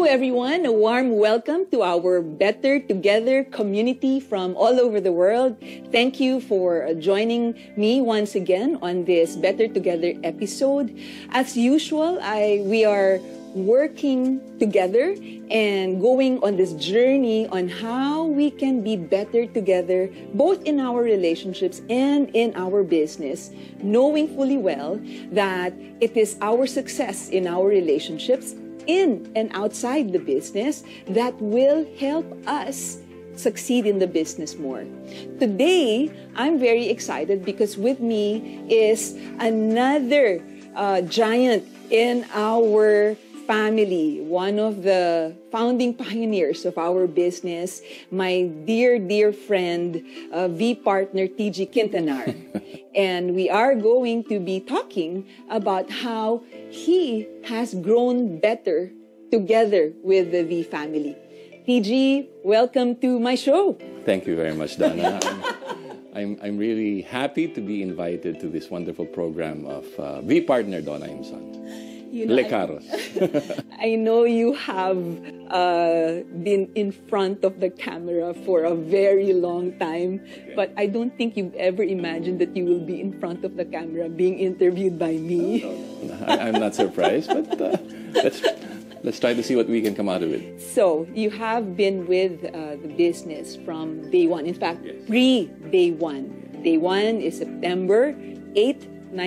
everyone. A warm welcome to our Better Together community from all over the world. Thank you for joining me once again on this Better Together episode. As usual, we are working together and going on this journey on how we can be better together, both in our relationships and in our business, knowing fully well that it is our success in our relationships, in and outside the business, that will help us succeed in the business more. Today, I'm very excited because with me is another giant in our family, one of the founding pioneers of our business, my dear friend, V partner TG Quintanar. And we are going to be talking about how he has grown better together with the V family. TG, welcome to my show. Thank you very much, Dana. I'm really happy to be invited to this wonderful program of V partner Donna Imson. You know, Lecaros. I know you have been in front of the camera for a very long time, but I don't think you've ever imagined that you will be in front of the camera being interviewed by me. I'm not surprised, but let's try to see what we can come out of it. So, you have been with the business from day one. In fact, Yes. pre-day one. Day one is September 8,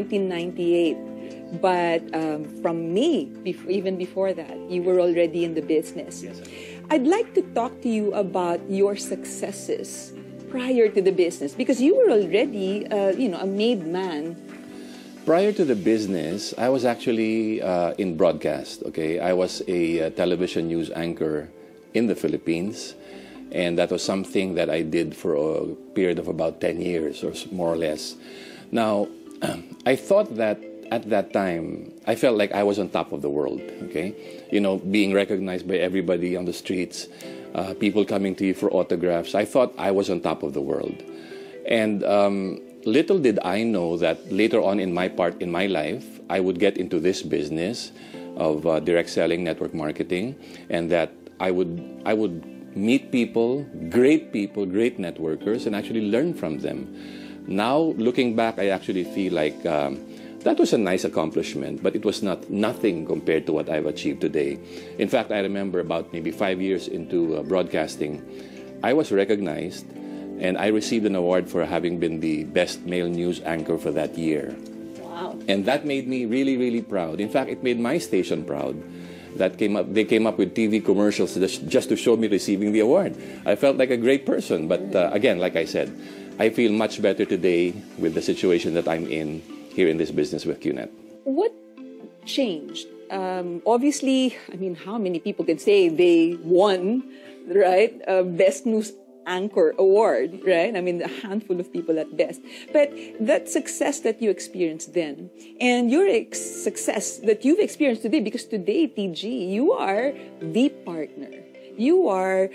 1998. But from May, even before that, you were already in the business. Yes, sir. I'd like to talk to you about your successes prior to the business, because you were already, a made man. Prior to the business, I was actually in broadcast, okay? I was a television news anchor in the Philippines, and that was something that I did for a period of about 10 years or more or less. Now, I thought that at that time, I felt like I was on top of the world, okay? You know, being recognized by everybody on the streets, people coming to you for autographs. I thought I was on top of the world. And little did I know that later on in my life, I would get into this business of direct selling, network marketing, and that I would meet people, great networkers, and actually learn from them. Now, looking back, I actually feel like that was a nice accomplishment, but it was nothing compared to what I've achieved today. In fact, I remember about maybe 5 years into broadcasting, I was recognized and I received an award for having been the best male news anchor for that year. Wow. And that made me really proud. In fact, it made my station proud. They came up with TV commercials just to show me receiving the award. I felt like a great person, but again, like I said, I feel much better today with the situation that I'm in here in this business with QNet. What changed? Obviously, I mean, how many people can say they won, right? Best News Anchor Award, right? I mean, a handful of people at best. But that success that you experienced then, and your success that you've experienced today, because today, TG, you are the partner. You are,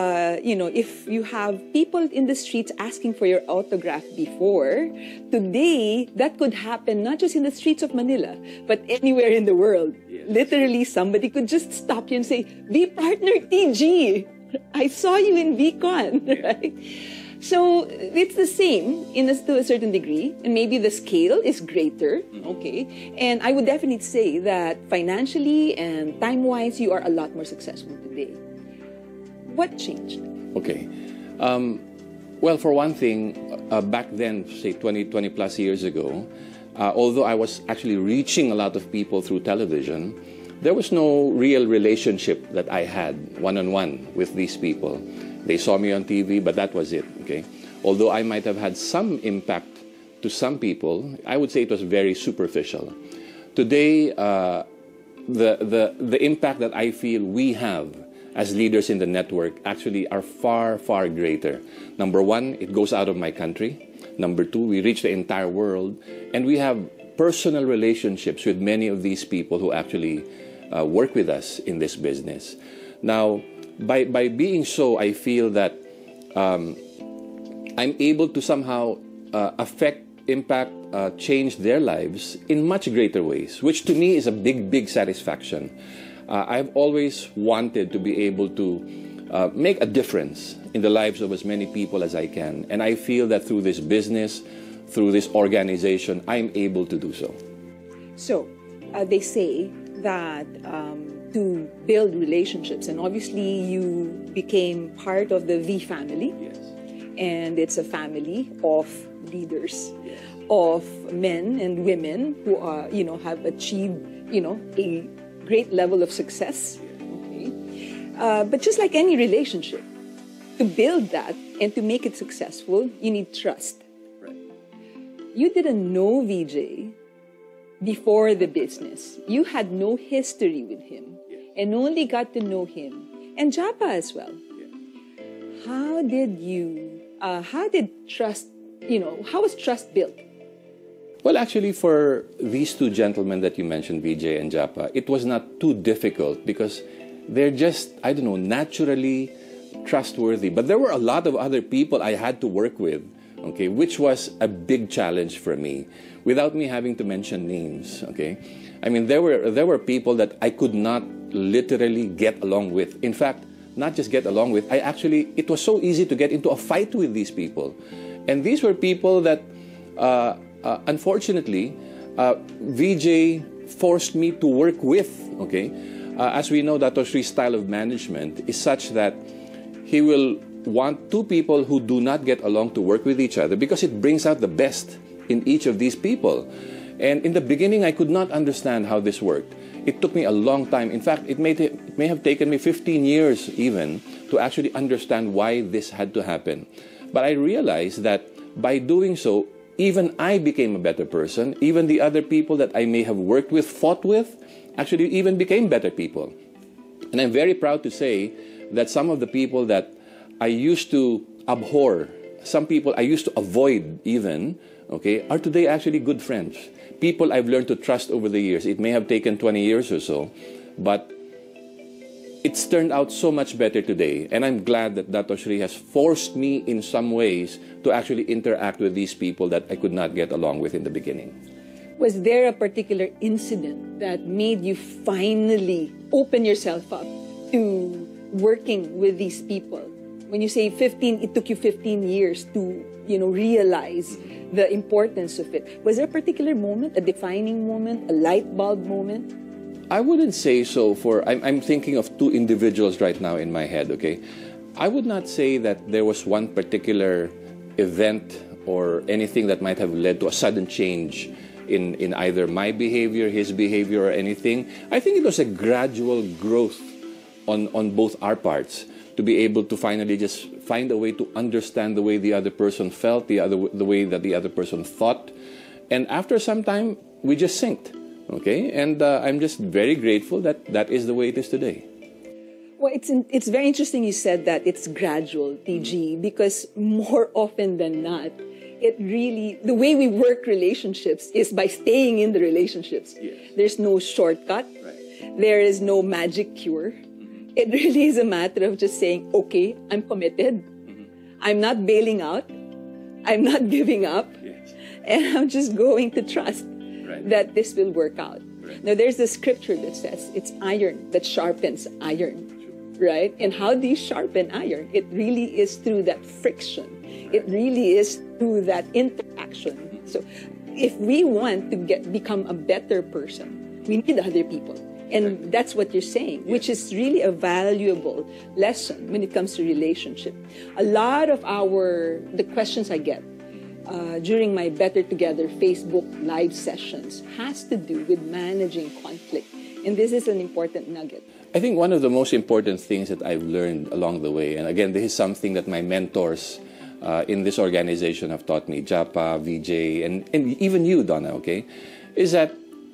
if you have people in the streets asking for your autograph before, today, that could happen not just in the streets of Manila, but anywhere in the world. Yes. Literally, somebody could just stop you and say, "Be partner TG. I saw you in VCon," right? So it's the same to a certain degree, and maybe the scale is greater, okay? And I would definitely say that financially and time-wise, you are a lot more successful today. What changed? Okay. Well, for one thing, back then, say 20 plus years ago, although I was actually reaching a lot of people through television, there was no real relationship that I had one-on-one with these people. They saw me on TV, but that was it, okay? Although I might have had some impact to some people, I would say it was very superficial. Today, the impact that I feel we have as leaders in the network actually are far greater. Number one, it goes out of my country. Number two, we reach the entire world, and we have personal relationships with many of these people who actually work with us in this business. Now, by being so, I feel that I'm able to somehow affect, impact, change their lives in much greater ways, which to me is a big satisfaction. I've always wanted to be able to make a difference in the lives of as many people as I can. And I feel that through this business, through this organization, I'm able to do so. So, they say that to build relationships, and obviously you became part of the V family. Yes. And it's a family of leaders, of men and women who are, have achieved, a great level of success. Okay? But just like any relationship, to build that and to make it successful, you need trust. Right. You didn't know VJ before the business. You had no history with him and only got to know him and Japa as well. How did trust, how was trust built? Well, actually, for these two gentlemen that you mentioned, Vijay and Japa, it was not too difficult because they're just, naturally trustworthy. But there were a lot of other people I had to work with, okay, which was a big challenge for me, without me having to mention names, okay? I mean, there were people that I could not literally get along with. In fact, not just get along with, it was so easy to get into a fight with these people. And these were people that, unfortunately, VJ forced me to work with, okay? As we know, Dato Sri's style of management is such that he will want two people who do not get along to work with each other because it brings out the best in each of these people. And in the beginning, I could not understand how this worked. It took me a long time. In fact, it may have taken me 15 years even to actually understand why this had to happen. But I realized that by doing so, even I became a better person. Even the other people that I may have worked with, fought with, actually even became better people. And I'm very proud to say that some of the people that I used to abhor, some people I used to avoid even, okay, are today actually good friends. People I've learned to trust over the years. It may have taken 20 years or so, but it's turned out so much better today. And I'm glad that Dato Sri has forced me in some ways to actually interact with these people that I could not get along with in the beginning. Was there a particular incident that made you finally open yourself up to working with these people? When you say it took you 15 years to, realize the importance of it. Was there a particular moment, a defining moment, a light bulb moment? I wouldn't say so I'm thinking of two individuals right now in my head, okay? I would not say that there was one particular event or anything that might have led to a sudden change in either my behavior, his behavior, or anything. I think it was a gradual growth on both our parts to be able to finally just find a way to understand the way the other person felt, the way that the other person thought. And after some time, we just synced, okay? And I'm just very grateful that that is the way it is today. Well, it's very interesting you said that it's gradual, TG, because more often than not, the way we work relationships is by staying in the relationships. Yes. There's no shortcut. Right. There is no magic cure. It really is a matter of just saying, okay, I'm committed. I'm not bailing out. I'm not giving up. Yes. And I'm just going to trust that this will work out. Right. Now, there's the scripture that says it's iron that sharpens iron. Right? And how do you sharpen iron? It really is through that friction. It really is through that interaction. So if we want to become a better person, we need other people. And that's what you're saying, which is really a valuable lesson when it comes to relationship. A lot of the questions I get during my Better Together Facebook live sessions has to do with managing conflict. And this is an important nugget. I think one of the most important things that I've learned along the way, and again, this is something that my mentors in this organization have taught me, Japa, VJ, and even you, Donna, okay, is that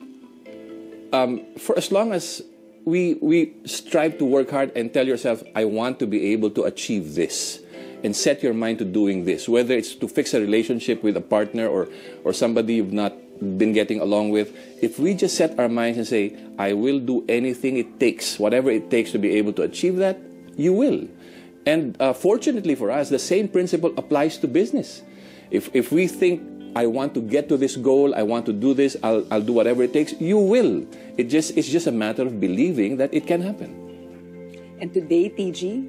for as long as we strive to work hard and tell yourself, I want to be able to achieve this, and set your mind to doing this, whether it's to fix a relationship with a partner or somebody you've not been getting along with, if we just set our minds and say, I will do anything it takes, whatever it takes to be able to achieve that, you will. And fortunately for us, the same principle applies to business. If we think I want to get to this goal, I want to do this, I'll do whatever it takes, you will. It's just a matter of believing that it can happen. And today, TG,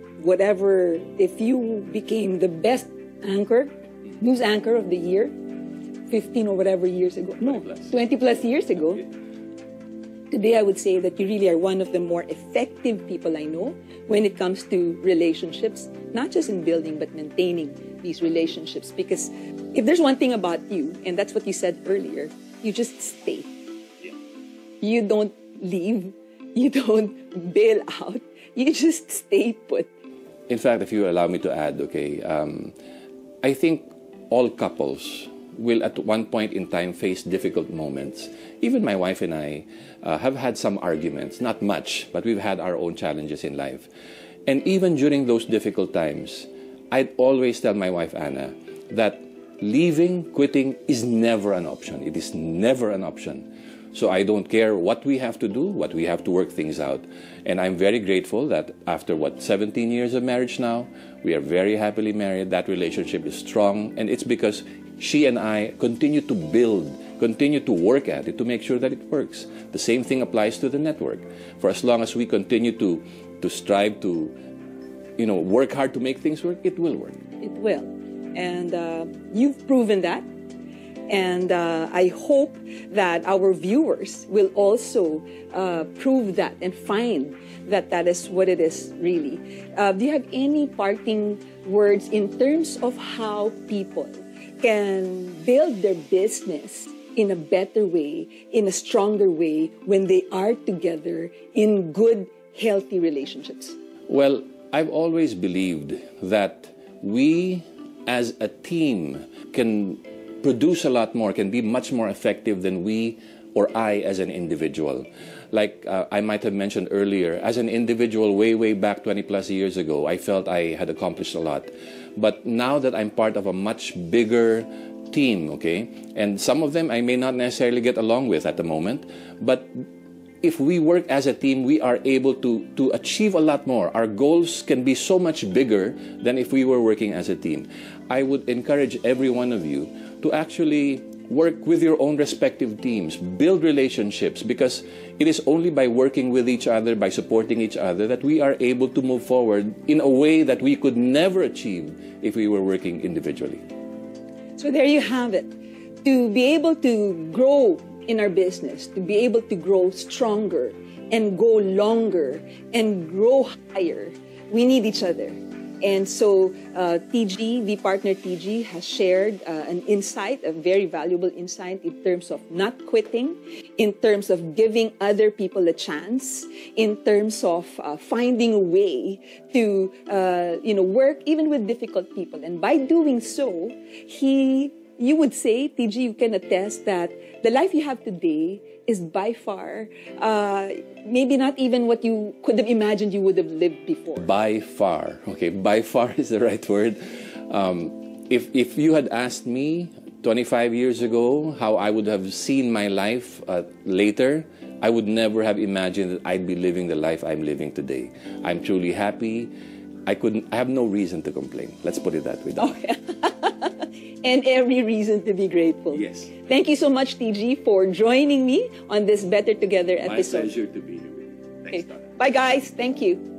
if you became the best anchor, news anchor of the year, 15 or whatever years ago, no, 20 plus years ago, today I would say that you really are one of the more effective people I know when it comes to relationships, not just in building, but maintaining these relationships. Because if there's one thing about you, and that's what you said earlier, you just stay. Yeah. You don't leave. You don't bail out. You just stay put. In fact, if you allow me to add, okay, I think all couples will at one point in time face difficult moments. Even my wife and I have had some arguments, not much, but we've had our own challenges in life. And even during those difficult times, I'd always tell my wife, Anna, that leaving, quitting is never an option. It is never an option. So I don't care what we have to do, what we have to work things out. And I'm very grateful that after, 17 years of marriage now, we are very happily married. That relationship is strong. And it's because she and I continue to build, continue to work at it to make sure that it works. The same thing applies to the network. For as long as we continue to strive to, work hard to make things work, it will work. It will. And you've proven that. And I hope that our viewers will also prove that and find that that is what it is really. Do you have any parting words in terms of how people can build their business in a better way, in a stronger way, when they are together in good, healthy relationships? Well, I've always believed that we as a team can produce a lot more, can be much more effective than we or I as an individual. Like I might have mentioned earlier, as an individual way back 20 plus years ago, I felt I had accomplished a lot. But now that I'm part of a much bigger team, okay, and some of them I may not necessarily get along with at the moment, but if we work as a team, we are able to achieve a lot more. Our goals can be so much bigger than if we were working as a team. I would encourage every one of you to actually work with your own respective teams, build relationships, because it is only by working with each other, by supporting each other, that we are able to move forward in a way that we could never achieve if we were working individually. So there you have it. To be able to grow in our business, to be able to grow stronger and go longer and grow higher, we need each other. And so TG, the partner TG, has shared an insight, a very valuable insight in terms of not quitting, in terms of giving other people a chance, in terms of finding a way to work even with difficult people. And by doing so, you would say, TG, you can attest that the life you have today is by far, maybe not even what you could have imagined you would have lived before. By far. Okay, by far is the right word. If you had asked me 25 years ago how I would have seen my life later, I would never have imagined that I'd be living the life I'm living today. I'm truly happy. I have no reason to complain. Let's put it that way. Okay. And every reason to be grateful. Yes. Thank you so much, TG, for joining me on this Better Together episode. My pleasure to be here with you. Thanks, Donna. Bye, guys. Thank you.